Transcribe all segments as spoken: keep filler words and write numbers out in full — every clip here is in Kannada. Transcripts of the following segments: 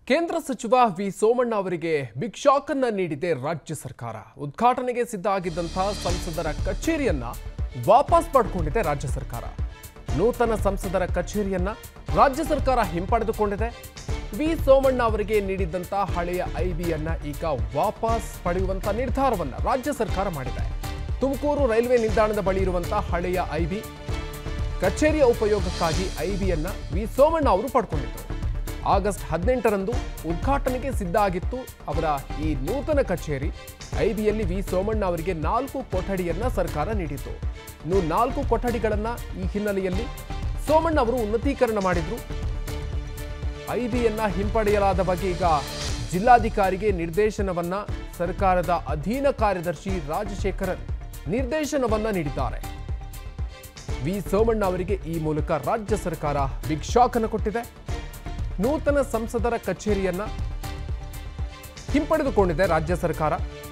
ಕೇಂದ್ರ ಸಚಿವ ವಿ ಸೋಮಣ್ಣ ಅವರಿಗೆ ಬಿಗ್ ಶಾಕ್ ಅನ್ನು ನೀಡಿದೆ ರಾಜ್ಯ ಸರ್ಕಾರ. ಉದ್ಘಾಟನೆಗೆ ಸಿದ್ಧ ಆಗಿದ್ದಂತಹ ಸಂಸದರ ಕಚೇರಿಯನ್ನ ವಾಪಸ್ ಪಡೆದುಕೊಂಡಿದೆ ರಾಜ್ಯ ಸರ್ಕಾರ. ನೂತನ ಸಂಸದರ ಕಚೇರಿಯನ್ನ ರಾಜ್ಯ ಸರ್ಕಾರ ಹಿಂಪಡೆದುಕೊಂಡಿದೆ. ವಿ ಸೋಮಣ್ಣ ಅವರಿಗೆ ನೀಡಿದಂತಹ ಹಳೆಯ ಐಬಿಯನ್ನ ಈಗ ವಾಪಸ್ ಪಡೆಯುವಂತ ನಿರ್ಧಾರವನ್ನ ರಾಜ್ಯ ಸರ್ಕಾರ ಮಾಡಿದೆ. ತುಮಕೂರು ರೈಲ್ವೆ ನಿಲ್ದಾಣದ ಬಳಿ ಇರುವಂತಹ ಹಳೆಯ ಐಬಿ ಕಚೇರಿಯ ಉಪಯೋಗಕ್ಕಾಗಿ ಐಬಿಯನ್ನ ವಿ ಸೋಮಣ್ಣ ಅವರು ಪಡ್ಕೊಂಡಿದ್ದರು. ಆಗಸ್ಟ್ ಹದಿನೆಂಟರಂದು ಉದ್ಘಾಟನೆಗೆ ಸಿದ್ಧ ಆಗಿತ್ತು ಅವರ ಈ ನೂತನ ಕಚೇರಿ. ಐಬಿಯಲ್ಲಿ ವಿ ಸೋಮಣ್ಣ ಅವರಿಗೆ ನಾಲ್ಕು ಕೊಠಡಿಯನ್ನ ಸರ್ಕಾರ ನೀಡಿತು. ಇನ್ನು ನಾಲ್ಕು ಕೊಠಡಿಗಳನ್ನ ಈ ಹಿನ್ನೆಲೆಯಲ್ಲಿ ಸೋಮಣ್ಣ ಅವರು ಉನ್ನತೀಕರಣ ಮಾಡಿದ್ರು. ಐಬಿಯನ್ನ ಹಿಂಪಡೆಯಲಾದ ಬಗ್ಗೆ ಈಗ ಜಿಲ್ಲಾಧಿಕಾರಿಗೆ ನಿರ್ದೇಶನವನ್ನ ಸರ್ಕಾರದ ಅಧೀನ ಕಾರ್ಯದರ್ಶಿ ರಾಜಶೇಖರನ್ ನಿರ್ದೇಶನವನ್ನ ನೀಡಿದ್ದಾರೆ. ವಿ ಸೋಮಣ್ಣ ಅವರಿಗೆ ಈ ಮೂಲಕ ರಾಜ್ಯ ಸರ್ಕಾರ ಬಿಗ್ ಶಾಕ್ ಅನ್ನು ಕೊಟ್ಟಿದೆ. ನೂತನ ಸಂಸದರ ಕಚೇರಿಯನ್ನ ಹಿಂಪಡೆದುಕೊಂಡಿದೆ ರಾಜ್ಯ ಸರ್ಕಾರ.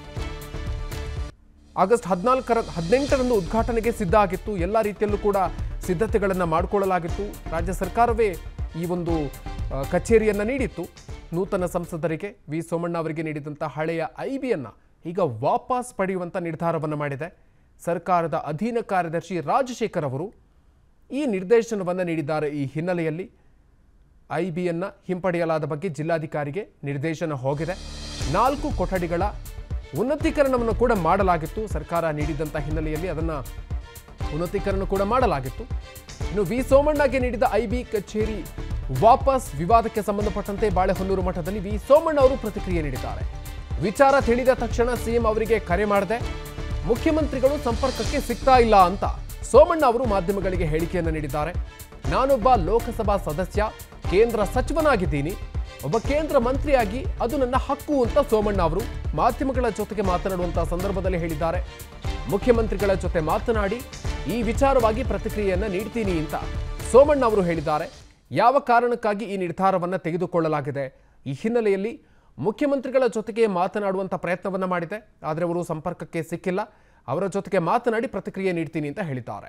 ಆಗಸ್ಟ್ ಹದಿನಾಲ್ಕರ ಹದಿನೆಂಟರಂದು ಉದ್ಘಾಟನೆಗೆ ಸಿದ್ಧ ಆಗಿತ್ತು. ಎಲ್ಲ ರೀತಿಯಲ್ಲೂ ಕೂಡ ಸಿದ್ಧತೆಗಳನ್ನು ಮಾಡಿಕೊಳ್ಳಲಾಗಿತ್ತು. ರಾಜ್ಯ ಸರ್ಕಾರವೇ ಈ ಒಂದು ಕಚೇರಿಯನ್ನ ನೀಡಿತ್ತು. ನೂತನ ಸಂಸದರಿಗೆ ವಿ ಸೋಮಣ್ಣ ಅವರಿಗೆ ನೀಡಿದಂಥ ಹಳೆಯ ಐಬಿಯನ್ನ ಈಗ ವಾಪಸ್ ಪಡೆಯುವಂಥ ನಿರ್ಧಾರವನ್ನು ಮಾಡಿದೆ ಸರ್ಕಾರದ ಅಧೀನ ಕಾರ್ಯದರ್ಶಿ ರಾಜಶೇಖರ್ ಅವರು ಈ ನಿರ್ದೇಶನವನ್ನು ನೀಡಿದ್ದಾರೆ. ಈ ಹಿನ್ನೆಲೆಯಲ್ಲಿ ಐಬಿಯನ್ನ ಹಿಂಪಡೆಯಲಾದ ಬಗ್ಗೆ ಜಿಲ್ಲಾಧಿಕಾರಿಗೆ ನಿರ್ದೇಶನ ಹೋಗಿದೆ. ನಾಲ್ಕು ಕೊಠಡಿಗಳ ಉನ್ನತೀಕರಣವನ್ನು ಕೂಡ ಮಾಡಲಾಗಿತ್ತು. ಸರ್ಕಾರ ನೀಡಿದಂಥ ಹಿನ್ನೆಲೆಯಲ್ಲಿ ಅದನ್ನು ಉನ್ನತೀಕರಣ ಕೂಡ ಮಾಡಲಾಗಿತ್ತು. ಇನ್ನು ವಿ ಸೋಮಣ್ಣಗೆ ನೀಡಿದ ಐಬಿ ಕಚೇರಿ ವಾಪಸ್ ವಿವಾದಕ್ಕೆ ಸಂಬಂಧಪಟ್ಟಂತೆ ಬಾಳೆಹೊನ್ನೂರು ಮಠದಲ್ಲಿ ವಿ ಸೋಮಣ್ಣ ಅವರು ಪ್ರತಿಕ್ರಿಯೆ ನೀಡಿದ್ದಾರೆ. ವಿಚಾರ ತಿಳಿದ ತಕ್ಷಣ ಸಿಎಂ ಅವರಿಗೆ ಕರೆ ಮಾಡಿದೆ. ಮುಖ್ಯಮಂತ್ರಿಗಳು ಸಂಪರ್ಕಕ್ಕೆ ಸಿಗ್ತಾ ಇಲ್ಲ ಅಂತ ಸೋಮಣ್ಣ ಅವರು ಮಾಧ್ಯಮಗಳಿಗೆ ಹೇಳಿಕೆಯನ್ನು ನೀಡಿದ್ದಾರೆ. ನಾನೊಬ್ಬ ಲೋಕಸಭಾ ಸದಸ್ಯ, ಕೇಂದ್ರ ಸಚಿವನಾಗಿದ್ದೀನಿ, ಒಬ್ಬ ಕೇಂದ್ರ ಮಂತ್ರಿಯಾಗಿ ಅದು ನನ್ನ ಹಕ್ಕು ಅಂತ ಸೋಮಣ್ಣ ಅವರು ಮಾಧ್ಯಮಗಳ ಜೊತೆಗೆ ಮಾತನಾಡುವಂತಹ ಸಂದರ್ಭದಲ್ಲಿ ಹೇಳಿದ್ದಾರೆ. ಮುಖ್ಯಮಂತ್ರಿಗಳ ಜೊತೆ ಮಾತನಾಡಿ ಈ ವಿಚಾರವಾಗಿ ಪ್ರತಿಕ್ರಿಯೆಯನ್ನು ನೀಡ್ತೀನಿ ಅಂತ ಸೋಮಣ್ಣ ಅವರು ಹೇಳಿದ್ದಾರೆ. ಯಾವ ಕಾರಣಕ್ಕಾಗಿ ಈ ನಿರ್ಧಾರವನ್ನು ತೆಗೆದುಕೊಳ್ಳಲಾಗಿದೆ, ಈ ಹಿನ್ನೆಲೆಯಲ್ಲಿ ಮುಖ್ಯಮಂತ್ರಿಗಳ ಜೊತೆಗೆ ಮಾತನಾಡುವಂಥ ಪ್ರಯತ್ನವನ್ನು ಮಾಡಿದೆ, ಆದರೆ ಅವರು ಸಂಪರ್ಕಕ್ಕೆ ಸಿಕ್ಕಿಲ್ಲ. ಅವರ ಜೊತೆಗೆ ಮಾತನಾಡಿ ಪ್ರತಿಕ್ರಿಯೆ ನೀಡ್ತೀನಿ ಅಂತ ಹೇಳಿದ್ದಾರೆ.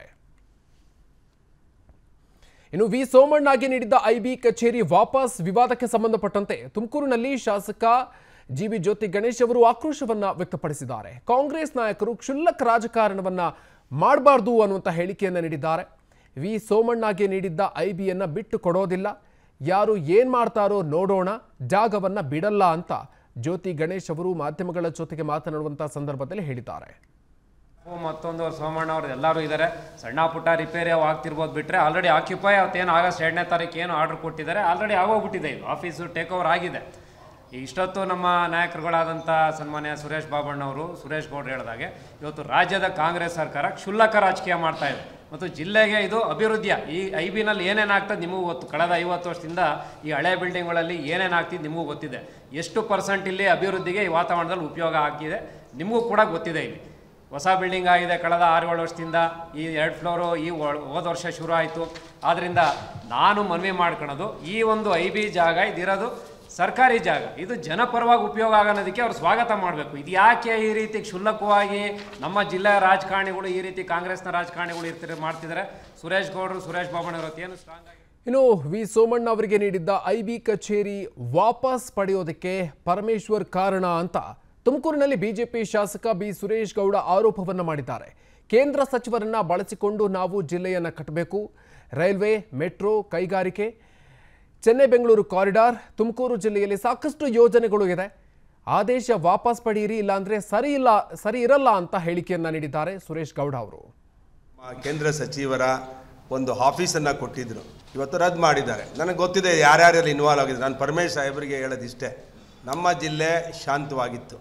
ಇನ್ನು ವಿ ಸೋಮಣ್ಣಗೆ ನೀಡಿದ್ದ ಐಬಿ ಕಚೇರಿ ವಾಪಸ್ ವಿವಾದಕ್ಕೆ ಸಂಬಂಧಪಟ್ಟಂತೆ ತುಮಕೂರಿನಲ್ಲಿ ಶಾಸಕ ಜಿ ವಿ ಜ್ಯೋತಿ ಗಣೇಶ್ ಅವರು ಆಕ್ರೋಶವನ್ನ ವ್ಯಕ್ತಪಡಿಸಿದ್ದಾರೆ. ಕಾಂಗ್ರೆಸ್ ನಾಯಕರು ಕ್ಷುಲ್ಲಕ ರಾಜಕಾರಣವನ್ನ ಮಾಡಬಾರ್ದು ಅನ್ನುವಂಥ ಹೇಳಿಕೆಯನ್ನು ನೀಡಿದ್ದಾರೆ. ವಿ ಸೋಮಣ್ಣಗೆ ನೀಡಿದ್ದ ಐಬಿಯನ್ನ ಬಿಟ್ಟು ಕೊಡೋದಿಲ್ಲ, ಯಾರು ಏನ್ ಮಾಡ್ತಾರೋ ನೋಡೋಣ, ಜಾಗವನ್ನ ಬಿಡಲ್ಲ ಅಂತ ಜ್ಯೋತಿ ಗಣೇಶ್ ಅವರು ಮಾಧ್ಯಮಗಳ ಜೊತೆಗೆ ಮಾತನಾಡುವಂಥ ಸಂದರ್ಭದಲ್ಲಿ ಹೇಳಿದ್ದಾರೆ. ಮತ್ತೊಂದು ಸೋಮಣ್ಣ ಅವ್ರು ಎಲ್ಲರೂ ಇದ್ದಾರೆ. ಸಣ್ಣ ಪುಟ್ಟ ರಿಪೇರಿ ಅವು ಆಗ್ತಿರ್ಬೋದು, ಬಿಟ್ಟರೆ ಆಲ್ರೆಡಿ ಆಕ್ಯುಪೈ ಅವತ್ತೇನು ಆಗಸ್ಟ್ ಎರಡನೇ ತಾರೀಕು ಏನು ಆರ್ಡರ್ ಕೊಟ್ಟಿದ್ದಾರೆ ಆಲ್ರೆಡಿ ಆಗೋಗ್ಬಿಟ್ಟಿದೆ. ಇದು ಆಫೀಸು ಟೇಕ್ ಓವರ್ ಆಗಿದೆ. ಇಷ್ಟೊತ್ತು ನಮ್ಮ ನಾಯಕರುಗಳಾದಂಥ ಸನ್ಮಾನ್ಯ ಸುರೇಶ್ ಬಾಬಣ್ಣವರು, ಸುರೇಶ್ ಗೌಡ್ರು ಹೇಳಿದಾಗೆ ಇವತ್ತು ರಾಜ್ಯದ ಕಾಂಗ್ರೆಸ್ ಸರ್ಕಾರ ಕ್ಷುಲ್ಲಕ ರಾಜಕೀಯ ಮಾಡ್ತಾ ಇದೆ ಮತ್ತು ಜಿಲ್ಲೆಗೆ ಇದು ಅಭಿವೃದ್ಧಿಯ ಈ ಐ ಬಿನಲ್ಲಿ ಏನೇನಾಗ್ತದೆ ನಿಮಗೂ ಗೊತ್ತು. ಕಳೆದ ಐವತ್ತು ವರ್ಷದಿಂದ ಈ ಹಳೆ ಬಿಲ್ಡಿಂಗ್ಗಳಲ್ಲಿ ಏನೇನಾಗ್ತಿದೆ ನಿಮಗೂ ಗೊತ್ತಿದೆ. ಎಷ್ಟು ಪರ್ಸೆಂಟ್ ಇಲ್ಲಿ ಅಭಿವೃದ್ಧಿಗೆ ಈ ವಾತಾವರಣದಲ್ಲಿ ಉಪಯೋಗ ಆಗಿದೆ ನಿಮಗೂ ಕೂಡ ಗೊತ್ತಿದೆ. ಇಲ್ಲಿ ಹೊಸ ಬಿಲ್ಡಿಂಗ್ ಆಗಿದೆ ಕಳೆದ ಆರು ಏಳು ವರ್ಷದಿಂದ. ಈ ಎರಡು ಫ್ಲೋರು ಈ ಹೋದ ವರ್ಷ ಶುರು ಆಯಿತು. ಆದ್ದರಿಂದ ನಾನು ಮನವಿ ಮಾಡ್ಕೊಳ್ಳೋದು, ಈ ಒಂದು ಐ ಬಿ ಜಾಗ ಇದಿರೋದು ಸರ್ಕಾರಿ ಜಾಗ, ಇದು ಜನಪರವಾಗಿ ಉಪಯೋಗ ಆಗೋದಕ್ಕೆ ಅವ್ರು ಸ್ವಾಗತ ಮಾಡಬೇಕು. ಇದು ಯಾಕೆ ಈ ರೀತಿ ಕ್ಷುಲ್ಲಕವಾಗಿ ನಮ್ಮ ಜಿಲ್ಲೆಯ ರಾಜಕಾರಣಿಗಳು ಈ ರೀತಿ ಕಾಂಗ್ರೆಸ್ನ ರಾಜಕಾರಣಿಗಳು ಇರ್ತಾರೆ ಮಾಡ್ತಿದ್ದಾರೆ. ಸುರೇಶ್ ಗೌಡರು, ಸುರೇಶ್ ಬಾಬಣ್ಣ ಏನು ಸ್ಟ್ರಾಂಗ್ ಆಗಿ. ಇನ್ನು ವಿ ಸೋಮಣ್ಣ ಅವರಿಗೆ ನೀಡಿದ್ದ ಐಬಿ ಕಚೇರಿ ವಾಪಸ್ ಪಡೆಯೋದಕ್ಕೆ ಪರಮೇಶ್ವರ್ ಕಾರಣ ಅಂತ ತುಮಕೂರಿನಲ್ಲಿ ಬಿಜೆಪಿ ಶಾಸಕ ಬಿ ಸುರೇಶ್ ಗೌಡ ಆರೋಪವನ್ನು ಮಾಡಿದ್ದಾರೆ. ಕೇಂದ್ರ ಸಚಿವರನ್ನ ಬಳಸಿಕೊಂಡು ನಾವು ಜಿಲ್ಲೆಯನ್ನು ಕಟ್ಟಬೇಕು, ರೈಲ್ವೆ, ಮೆಟ್ರೋ, ಕೈಗಾರಿಕೆ, ಚೆನ್ನೈ ಬೆಂಗಳೂರು ಕಾರಿಡಾರ್, ತುಮಕೂರು ಜಿಲ್ಲೆಯಲ್ಲಿ ಸಾಕಷ್ಟು ಯೋಜನೆಗಳು ಇದೆ, ಆದೇಶ ವಾಪಸ್ ಪಡೆಯಿರಿ, ಇಲ್ಲಾಂದ್ರೆ ಸರಿ ಇಲ್ಲ ಸರಿ ಇರಲ್ಲ ಅಂತ ಹೇಳಿಕೆಯನ್ನ ನೀಡಿದ್ದಾರೆ ಸುರೇಶ್ ಗೌಡ ಅವರು. ಕೇಂದ್ರ ಸಚಿವರ ಒಂದು ಆಫೀಸನ್ನು ಕೊಟ್ಟಿದ್ರು, ಇವತ್ತು ರದ್ದು ಮಾಡಿದ್ದಾರೆ. ನನಗೆ ಗೊತ್ತಿದೆ ಯಾರ್ಯಾರಲ್ಲಿ ಇನ್ವಾಲ್ವ್ ಆಗಿದೆ. ನಾನು ಪರಮೇಶ್ ಸಾಹೇಬರಿಗೆ ಹೇಳೋದಿಷ್ಟೇ, ನಮ್ಮ ಜಿಲ್ಲೆ ಶಾಂತವಾಗಿತ್ತು,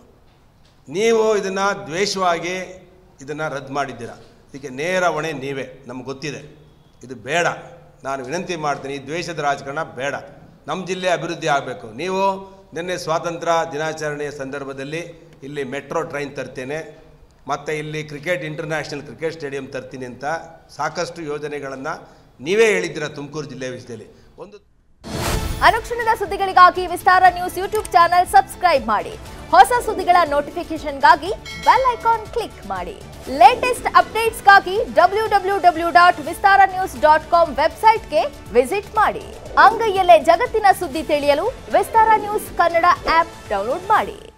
ನೀವು ಇದನ್ನು ದ್ವೇಷವಾಗಿ ಇದನ್ನು ರದ್ದು ಮಾಡಿದ್ದೀರಾ, ಇದಕ್ಕೆ ನೇರ ಹೊಣೆ ನೀವೇ. ನಮ್ಗೆ ಗೊತ್ತಿದೆ, ಇದು ಬೇಡ. ನಾನು ವಿನಂತಿ ಮಾಡ್ತೀನಿ, ಈ ದ್ವೇಷದ ರಾಜಕಾರಣ ಬೇಡ. ನಮ್ಮ ಜಿಲ್ಲೆ ಅಭಿವೃದ್ಧಿ ಆಗಬೇಕು. ನೀವು ನಿನ್ನೆ ಸ್ವಾತಂತ್ರ್ಯ ದಿನಾಚರಣೆಯ ಸಂದರ್ಭದಲ್ಲಿ ಇಲ್ಲಿ ಮೆಟ್ರೋ ಟ್ರೈನ್ ತರ್ತೇನೆ, ಮತ್ತು ಇಲ್ಲಿ ಕ್ರಿಕೆಟ್ ಇಂಟರ್ನ್ಯಾಷನಲ್ ಕ್ರಿಕೆಟ್ ಸ್ಟೇಡಿಯಂ ತರ್ತೀನಿ ಅಂತ ಸಾಕಷ್ಟು ಯೋಜನೆಗಳನ್ನು ನೀವೇ ಹೇಳಿದ್ದೀರಾ ತುಮಕೂರು ಜಿಲ್ಲೆ ವಿಷಯದಲ್ಲಿ. ಒಂದು ಅನುಕ್ಷಣದ ಸುದ್ದಿಗಳಿಗಾಗಿ Vistara news YouTube channel subscribe ಮಾಡಿ. ಹೊಸ ಸುದ್ದಿಗಳ ನೋಟಿಫಿಕೇಶನ್ಗಾಗಿ ಬೆಲ್ ಐಕಾನ್ ಕ್ಲಿಕ್ ಮಾಡಿ. ಲೇಟೆಸ್ಟ್ ಅಪ್ಡೇಟ್ಸ್ಗಾಗಿ W W W dot Vistara news dot com ವೆಬ್ಸೈಟ್ಗೆ ವಿಸಿಟ್ ಮಾಡಿ. ಅಂಗೈಯಲ್ಲೇ ಜಗತ್ತಿನ ಸುದ್ದಿ ತಿಳಿಯಲು Vistara news Kannada app download ಮಾಡಿ.